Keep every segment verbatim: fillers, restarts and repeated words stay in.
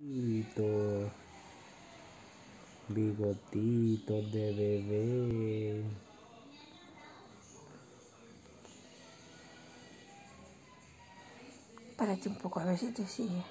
Bigotito, bigotito de bebé. Párate un poco a ver si te sigue.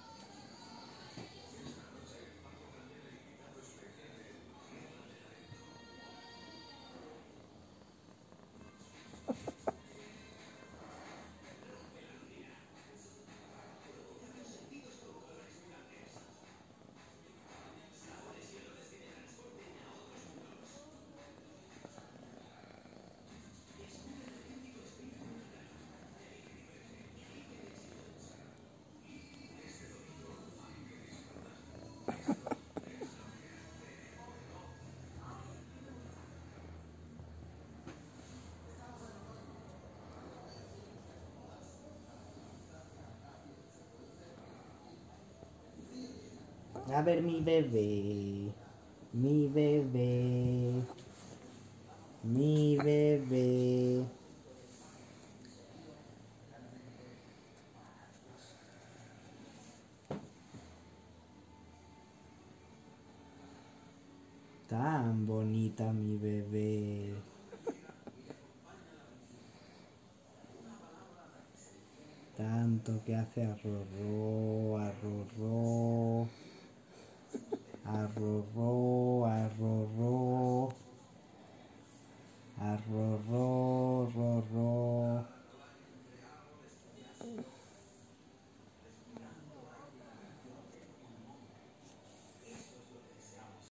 A ver mi bebé, mi bebé, mi bebé. Tan bonita mi bebé. Tanto que hace arrorró, arrorró, arrorró, arrorró, arrorró, arrorró.